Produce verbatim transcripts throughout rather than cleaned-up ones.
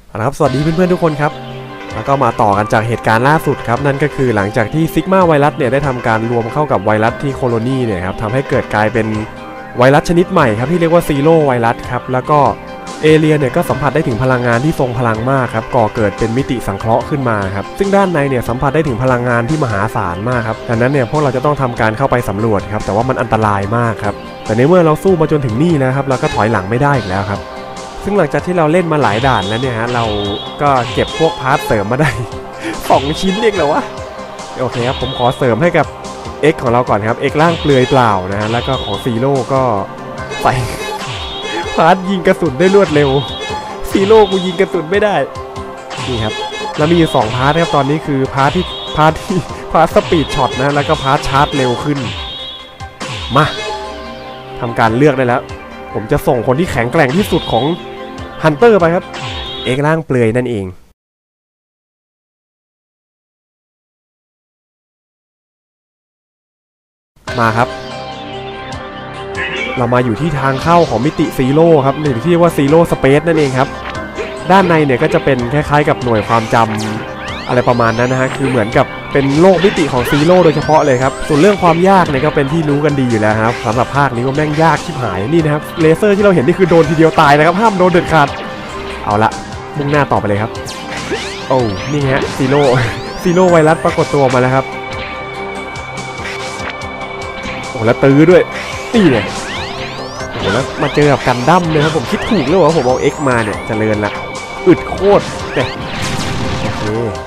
ครับสวัสดีเพื่อนๆทุกคนครับแล้วก็มาต่อกันจากเหตุการณ์ล่าสุดครับนั่นก็คือหลังจากที่ซิกมาไวรัสเนี่ยได้ทำการรวมเข้ากับไวรัสที่โคโลนีเนี่ยครับทำให้เกิดกลายเป็นไวรัสชนิดใหม่ครับที่เรียกว่าซีโร่ไวรัสครับแล้วก็เอเลียเนี่ยก็สัมผัสได้ถึงพลังงานที่ทรงพลังมากครับก่อเกิดเป็นมิติสังเคราะห์ขึ้นมาครับซึ่งด้านในเนี่ยสัมผัสได้ถึงพลังงานที่มหาศาลมากครับดังนั้นเนี่ยพวกเราจะต้องทำการเข้าไปสำรวจครับแต่ว่ามันอันตรายมากครับแต่ในเมื่อเราสู้มาจนถึงนี่แล้วครับเราก็ถอยหลังไม่ได้อีกแล้วครับซึ่งหลังจากที่เราเล่นมาหลายด่านแล้วเนี่ยฮะเราก็เก็บพวกพาร์ทเสริมมาได้สองชิ้นเองเหรอวะโอเคครับผมขอเสริมให้กับ X ของเราก่อนครับ X ร่างเปลือยเปล่านะฮะแล้วก็ของซีโร่ก็ใส่พาร์ทยิงกระสุนได้รวดเร็วซีโร่กูยิงกระสุนไม่ได้นี่ครับแล้วมีอยู่สองพาร์ทครับตอนนี้คือพาร์ทที่พาร์ทที่พาร์ทสปีดช็อตนะแล้วก็พาร์ทชาร์จเร็วขึ้นมาทำการเลือกได้แล้วผมจะส่งคนที่แข็งแกร่งที่สุดของฮันเตอร์ไปครับเอกร่างเปลือยนั่นเองมาครับเรามาอยู่ที่ทางเข้าของมิติซีโร่ครับหรือที่เรียกว่าซีโร่สเปซนั่นเองครับด้านในเนี่ยก็จะเป็นคล้ายๆกับหน่วยความจำอะไรประมาณนั้นนะฮะคือเหมือนกับเป็นโลกมิติของซีโร่โดยเฉพาะเลยครับส่วนเรื่องความยากเนี่ยก็เป็นที่รู้กันดีอยู่แล้วครับสำหรับภาคนี้ก็แม่งยากชิบหายนี่นะครับเลเซอร์ที่เราเห็นนี่คือโดนทีเดียวตายนะครับห้ามโดนเด็ดขาดเอาละมุ่งหน้าต่อไปเลยครับโอ้นี่ฮะซีโร่ซีโร่ไวรัสปรากฏตัวมาแล้วครับโอ้แล้วตื้อด้วยนี่เลยโอ้แล้วมาเจอกับกันดั้มเลยครับผมคิดถูกแล้วว่าผมเอา X มาเนี่ยเจริญละอึดโคตรเนี่ยโอเค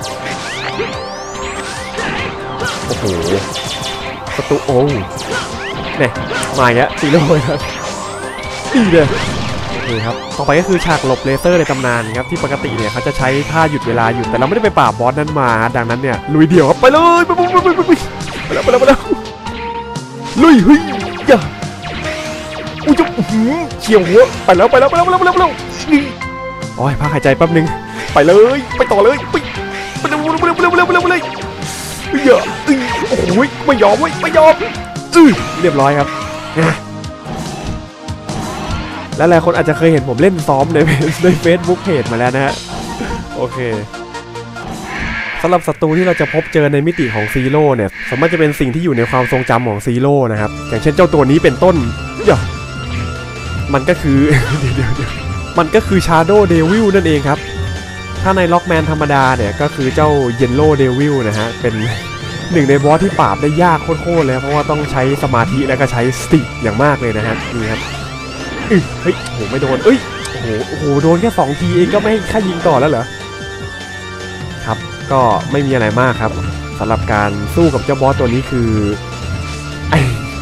โอ้โหประตูโอ้เนี่ยมาอีกแล้วซีโร่ครับดีเลยโอเคครับต่อไปก็คือฉากหลบเลเซอร์ในตำนานครับที่ปกติเนี่ยเขาจะใช้ท่าหยุดเวลาหยุดแต่เราไม่ได้ไปปราบบอสนั้นมาดังนั้นเนี่ยลุยเดี่ยวครับไปเลยไปไปไปไปไปแล้วไปแล้วไปแล้วลุยเฮ้ยอย่าอุ้ยจุ๊บเฉียวหัวไปแล้วไปแล้วไปแล้วไปแล้วไปแล้วไปแล้วโอ้ยพักหายใจแป๊บนึงไปเลยไปต่อเลยไปไปเร็วไปเร็วไปเร็วไปเร็วไปเร็วไปเลยเยอะโอ้โหไม่ยอมเว้ยไม่ยอมอือเรียบร้อยครับและหลายคนอาจจะเคยเห็นผมเล่นซ้อมในในเฟซบุ๊กเพจมาแล้วนะฮะโอเคสำหรับศัตรูที่เราจะพบเจอในมิติของซีโร่เนี่ยสามารถจะเป็นสิ่งที่อยู่ในความทรงจำของซีโร่นะครับอย่างเช่นเจ้าตัวนี้เป็นต้นเยอะมันก็คือเดี๋ยวเดี๋ยวมันก็คือ Shadow Devil นั่นเองครับถ้าในล็อกแมนธรรมดาเนี่ยก็คือเจ้า Yellow Devil นะฮะเป็นหนึ่งในบอสที่ปราบได้ยากโคตรๆเลยเพราะว่าต้องใช้สมาธิและก็ใช้สติอย่างมากเลยนะฮะนี่ครับเฮ้ยโหไม่โดนเอ้ยโอ้โหโอ้โหโดนแค่สองทีเองก็ไม่ให้ค่ายิงต่อแล้วเหรอครับก็ไม่มีอะไรมากครับสำหรับการสู้กับเจ้าบอสตัวนี้คือไอ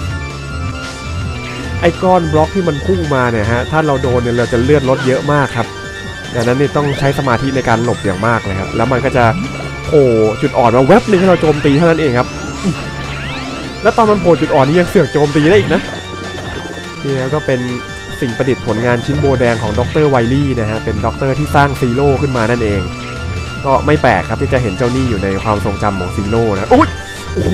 ไอก้อนบล็อกที่มันพุ่งมาเนี่ยฮะถ้าเราโดนเนี่ยเราจะเลือดลดเยอะมากครับดังนั้นนี่ต้องใช้สมาธิในการหลบอย่างมากเลยครับแล้วมันก็จะโผล่จุดอ่อนมาแวบนึงให้เราโจมตีเท่านั้นเองครับแล้วตอนมันโผล่จุดอ่อนนี้ยังเสือกโจมตีได้อีกนะนี่แล้วก็เป็นสิ่งประดิษฐ์ผลงานชิ้นโบแดงของดร.ไวลี่นะฮะเป็นด็อกเตอร์ที่สร้างซีโร่ขึ้นมานั่นเองก็ไม่แปลกครับที่จะเห็นเจ้านี่อยู่ในความทรงจำของซีโร่นะโอ้ยโอ้โห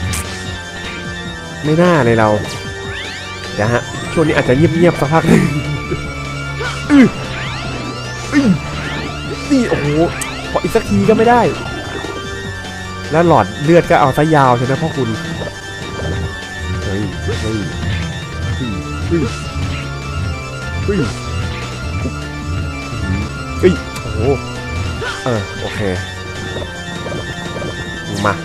ไม่น่าเลยเราเดี๋ยวฮะช่วงนี้อาจจะเงียบๆสักพักนึงอือนี่โอ้โหพออีกสักทีก็ไม่ได้แล้วหลอดเลือดก็เอาซะยาวใช่ไหมพ่อคุณเฮ้ยเฮ้ยเฮ้ยเฮ้ยเฮ้ยเฮ้ยโอ้โหเออโอเคมา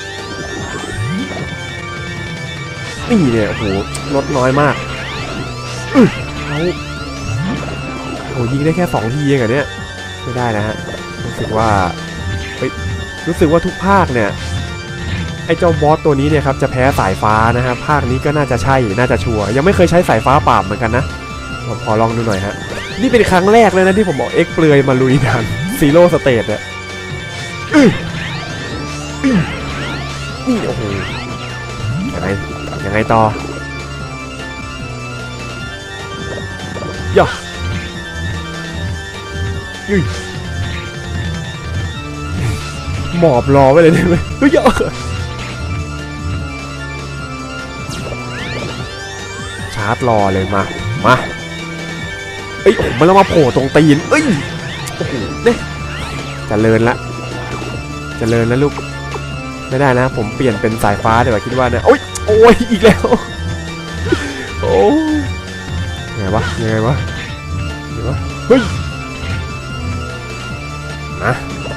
นี่เนี่ยโอ้โหลดน้อยมากอือเขาโอ้ยิงได้แค่สองทีเองเหรอเนี่ยไม่ได้นะฮะรู้สึกว่าเฮ้ยรู้สึกว่าทุกภาคเนี่ยไอ้เจ้าบอสตัวนี้เนี่ยครับจะแพ้สายฟ้านะครับภาคนี้ก็น่าจะใช่น่าจะชัวร์ยังไม่เคยใช้สายฟ้าปราบเหมือนกันนะผมขอลองดูหน่อยฮะนี่เป็นครั้งแรกเลยนะที่ผมบอกเอ็กเปลือยมาลุยด่านซีโร่สเตจเนี่ยอืออือนี่โอ้โหยังไงยังไงต่อย่าอือหมอบรอไว้เลยได้ไหมเฮ้ยชาร์จรอเลยมามาเอ้ยมันเรามาโผล่ตรงตีนเอ้ยโอ้โหเนี่ยจะเลินละจะเลินแล้วลูกไม่ได้นะผมเปลี่ยนเป็นสายฟ้าเดี๋ยวคิดว่าเนี่ยโอ๊ยโอ้ยอีกแล้วโอ้ยังไงวะยังไงวะเดี๋ยววะเฮ้ยนะ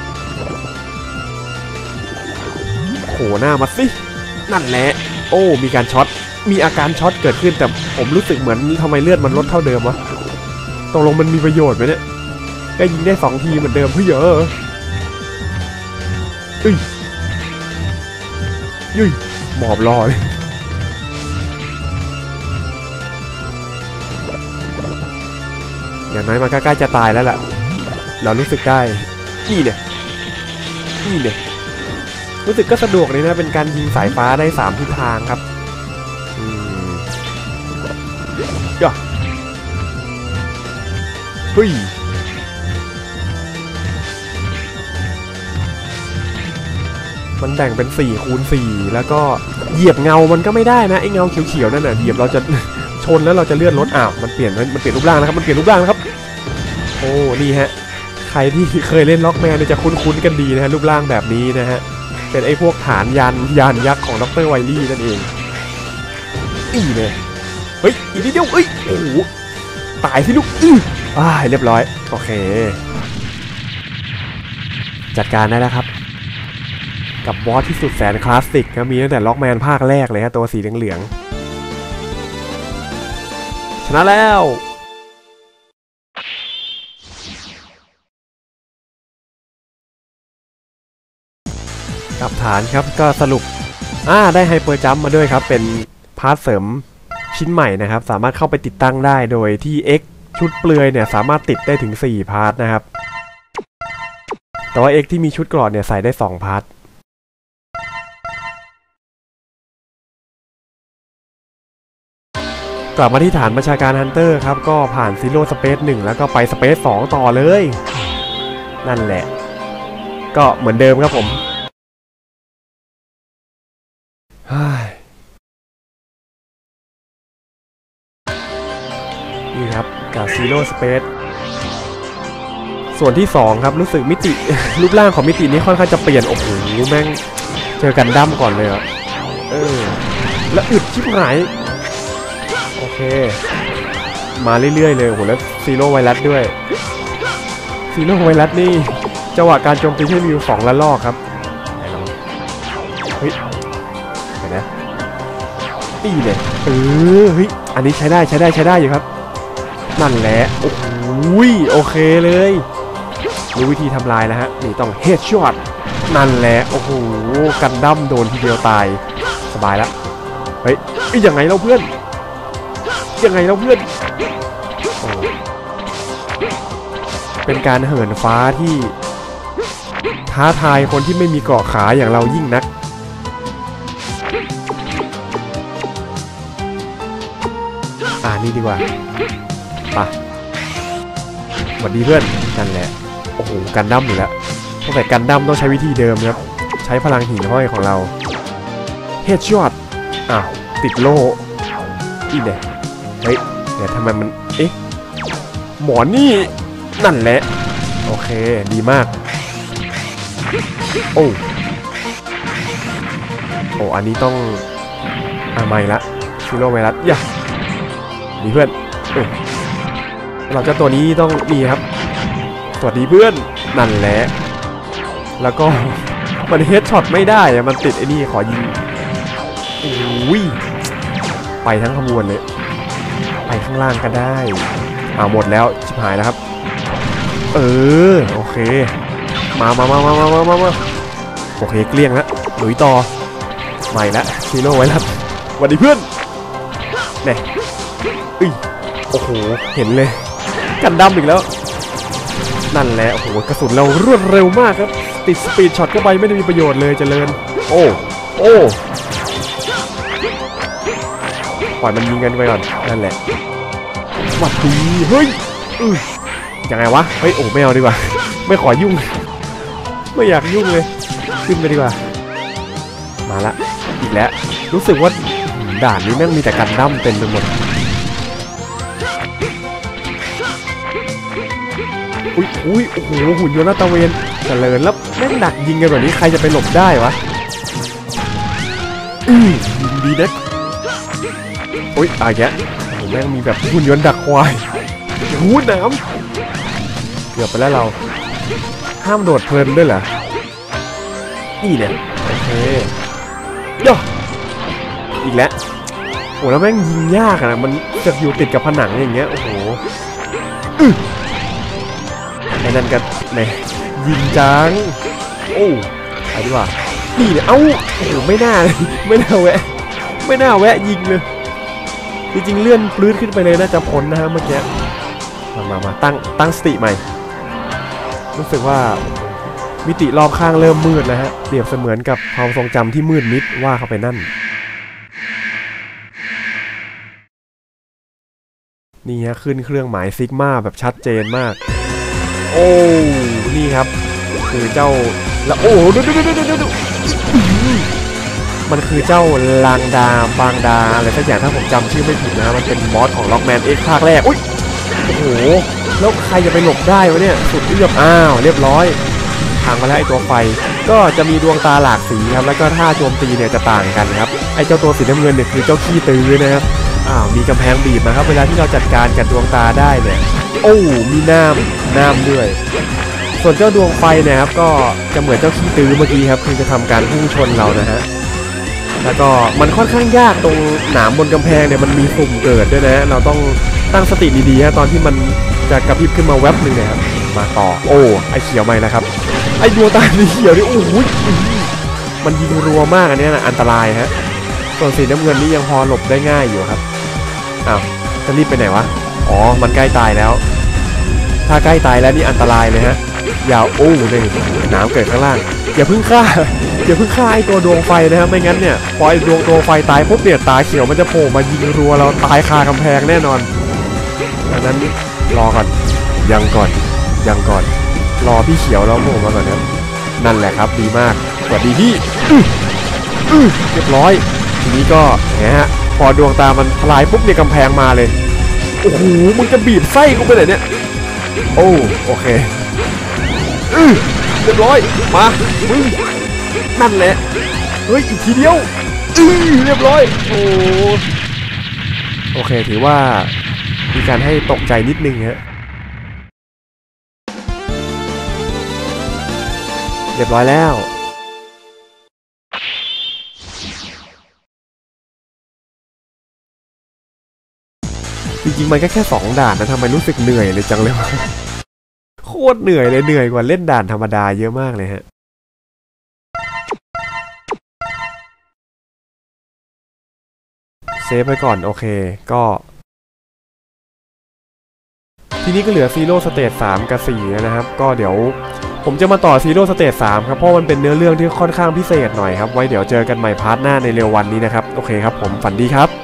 โผล่หน้ามาสินั่นแหละโอ้มีการช็อตมีอาการช็อตเกิดขึ้นแต่ผมรู้สึกเหมือนทำไมเลือดมันลดเท่าเดิมวะตกลงมันมีประโยชน์ไหมเนี่ยก็ยิงได้สองทีเหมือนเดิมเพื่อเยอะเอ้ยยุยหมอบรอเลยอย่างน้อยมันก็ใกล้จะตายแล้วล่ะเรารู้สึกได้นี่เนี่ยนี่เนี่ยรู้สึกก็สะดวกเลยนะเป็นการยิงสายฟ้าได้สามทิศทางครับอืมย่าเฮ้ยมันแบ่งเป็นสี่คูณสี่แล้วก็เหยียบเงามันก็ไม่ได้นะไอ้เงาเขียวๆนั่นน่ะเหยียบเราจะชนแล้วเราจะเลื่อนรถอ้าวมันเปลี่ยนมันเปลี่ยนรูปร่างนะครับมันเปลี่ยนรูปร่างนะครับโอ้นี่ฮะใครที่เคยเล่นล็อกแมนเนี่ยจะคุ้นๆกันดีนะฮะรูปร่างแบบนี้นะฮะเป็นไอ้พวกฐานยานยานยักษ์ของดร.ไวลี่นั่นเองอีเลยเฮ้ยอีนิดเดียวเอ้ยโอ้โหตายสิลูกอื้ออ่าเรียบร้อยโอเคจัดการได้แล้วครับกับบอสที่สุดแสนคลาสสิกนะมีตั้งแต่ล็อกแมนภาคแรกเลยฮะตัวสีเหลืองๆชนะแล้วกลับฐานครับก็สรุปอ่าได้ไฮเปอร์จัมป์มาด้วยครับเป็นพาร์ทเสริมชิ้นใหม่นะครับสามารถเข้าไปติดตั้งได้โดยที่ X ชุดเปลือยเนี่ยสามารถติดได้ถึงสี่พาร์ทนะครับแต่ว่า X ที่มีชุดกรอดเนี่ยใส่ได้สองพาร์ทกลับมาที่ฐานประชาการฮันเตอร์ครับก็ผ่านซีโร่สเปซหนึ่งแล้วก็ไปสเปซสองต่อเลยนั่นแหละก็เหมือนเดิมครับผมนี่ครับกับซีโร่สเปซส่วนที่สองครับรู้สึกมิติรูปร่างของมิตินี้ค่อนข้างจะเปลี่ยนโอ้โหแม่งเจอกันดั้มก่อนเลยอ่ะเออแล้วอึดชิบหายโอเคมาเรื่อยๆเลยโอ้โหแล้วซีโร่ไวรัสด้วยซีโร่ไวรัสนี่จังหวะการโจมตีที่มีอยู่สองละลอกครับเฮ้ยเห็นไหมตีเลยเออเฮ้ยอันนี้ใช้ได้ใช้ได้ใช้ได้อยู่ครับนั่นแหละโอ้โหโอเคเลยรู้วิธีทำลายแล้วฮะนี่ต้องเฮดช็อตนั่นแหละโอ้โหกันดั้มโดนทีเดียวตายสบายแล้วเฮ้ยยังไงเราเพื่อนยังไงเราเพื่อนโอ้เป็นการเหินฟ้าที่ท้าทายคนที่ไม่มีเกราะขาอย่างเรายิ่งนักอ่านี่ดีกว่าป่ะสวัสดีเพื่อนนั่นแหละโอ้โหกันดั้มอยู่แล้วตั้งแต่กันดั้มต้องใช้วิธีเดิมครับใช้พลังหิ่งห้อยของเราเฮดช็อตอ้าวติดโล่อีเด็เฮ้ยเดี๋ยวทำไมมันเอ๊ะหมอนี่นั่นแหละโอเคดีมากโอ้โอ้อันนี้ต้องอ่ะไม่ละซิโร่ไวรัสย่าดีเพื่อนเออเราจะตัวนี้ต้องมีครับสวัสดีเพื่อนนั่นแหละแล้วก็มันเฮดช็อตไม่ได้อะมันติดไอ้นี่ขอยิงโอ้ยไปทั้งขบวนเลยไปข้างล่างก็ได้อ่าหมดแล้วชิบหายแล้วครับเออโอเคมามามามามามามามาโอเคเกลี้ยงแล้วหลุยต่อใหม่ละซีโร่ไว้แล้วสวัสดีเพื่อนเนี่ยอุ้ยโอ้โหเห็นเลยกันดั้มอีกแล้วนั่นแหละโอ้โหกระสุนเรารวดเร็วมากครับติดสปีดช็อตเข้าไปไม่ได้มีประโยชน์เลยเจริญโอ้โอ้ปล่อยมันยิงกันไปก่อนนั่นแหละหวัดดีเฮ้ยอือยังไงวะเฮ้ยโอ้ไม่เอาดีกว่าไม่ขอยุ่งไม่อยากยุ่งเลยขึ้นไปดีกว่ามาละอีกแล้วรู้สึกว่าด่านนี้แม่งมีแต่กันดั้มเต็มไปหมดอุ้ยอุ้ยโอ้โหหุ่นยนต์ลาดตระเวนเจริญแล้วแม่งดักยิงกันแบบนี้ใครจะไปหลบได้วะอือยิงดีนะอุ้ยตายแกโอ้แม่งมีแบบหุ่นยนต์ดักควายหูน้ำเกือบไปแล้วเราห้ามโดดเพลินด้วยเหรอนี่เนี่ยโอเคย่ออีกแล้วโอ้แล้วแม่งยิงยากอะมันจะอยู่ติดกับผนังอย่างเงี้ยโอ้โหไอ้นั่นกันเนี่ยยิงจังโอ้ไปดีกว่านี่เนี่ยเอ้าโอ้โหไม่น่าเลยไม่น่าแวะไม่น่าแวะยิงเลยจริงๆเลื่อนปลื้ดขึ้นไปเลยน่าจะพ้นนะฮะเมื่อกี้มามามาตั้งตั้งสติใหม่รู้สึกว่ามิติรอบข้างเริ่มมืดแล้วฮะเปรียบเสมือนกับความทรงจำที่มืดมิดว่าเข้าไปนั่นนี่ฮะขึ้นเครื่องหมายซิกมาแบบชัดเจนมากโอ้นี่ครับคือเจ้าแล้วโอ้ดูดูดูดูดูมันคือเจ้าลางดาบางดาอะไรสักอย่างถ้าผมจำชื่อไม่ผิดนะมันเป็นมอสของล็อกแมนเอ็กซ์ภาคแรกอุ้ยโอ้โหแล้วใครจะไปหลบได้วะเนี่ยสุดเอื้อมอ้าวเรียบร้อยทางมาแล้วไอตัวไฟก็จะมีดวงตาหลากสีครับแล้วก็ท่าโจมตีเนี่ยจะต่างกันครับไอเจ้าตัวสีน้ำเงินเนี่ยคือเจ้าขี้ตื้อนะครับอ้าวมีกำแพงบีบนะครับเวลาที่เราจัดการกับดวงตาได้เนี่ยโอ้มีน้ำน้ำด้วยส่วนเจ้าดวงไฟเนี่ยครับก็จะเหมือนเจ้าขี้ตื้อเมื่อกี้ครับคือจะทำการพุ่งชนเรานะฮะแล้วก็มันค่อนข้างยากตรงหนามบนกำแพงเนี่ยมันมีสุ่มเกิดด้วยนะเราต้องตั้งสติดีๆฮะตอนที่มันจะกระพริบขึ้นมาแวบหนึ่งเนี่ยครับมาต่อโอ้ไอเขียวไหมนะครับไอดวงตาสีเขียวนี่โอ้โหมันยิงรัวมากอันนี้นะอันตรายฮะส่วนสีน้ำเงินนี่ยังพอหลบได้ง่ายอยู่ครับอ้าวจะรีบไปไหนวะอ๋อมันใกล้ตายแล้วถ้าใกล้ตายแล้วนี่อันตรายเลยฮะยาวโอ้เลยหนามเกิดข้างล่างอย่าเพิ่งฆ่าอย่าเพิ่งฆ่าไอตัวดวงไฟนะครับไม่งั้นเนี่ยพอไอดวงตัวไฟตายปุ๊บเนี่ยตาเขียวมันจะโผล่มายิงรัวเราตายคากำแพงแน่นอนดังนั้นรอก่อนยังก่อนยังก่อนรอพี่เขียวเราโผล่มาก่อนครับนั่นแหละครับดีมากสวัสดีพี่เรียบร้อยทีนี้ก็เนี่ยฮะพอดวงตามันทลายปุ๊บเนี่ยกำแพงมาเลยโอ้โหมึงจะบีบไส้กูไปไหนเนี่ยโอ้โอเคเรียบร้อยมามึงนั่นแหละเฮ้ยอีกทีเดียวเรียบร้อยโอ้โอเคถือว่ามีการให้ตกใจนิดนึงฮะเรียบร้อยแล้วจริงๆมันก็แค่สองด่านนะทำไมรู้สึกเหนื่อยเลยจังเลยวะโคตรเหนื่อยเลยเหนื่อยกว่าเล่นด่านธรรมดาเยอะมากเลยฮะเซฟไปก่อนโอเคก็ทีนี้ก็เหลือซีโร่สเตจสามกับสี่นะครับก็เดี๋ยวผมจะมาต่อซีโร่สเตจสามครับเพราะมันเป็นเนื้อเรื่องที่ค่อนข้างพิเศษหน่อยครับไว้เดี๋ยวเจอกันใหม่พาร์ทหน้าในเร็ววันนี้นะครับโอเคครับผมฝันดีครับ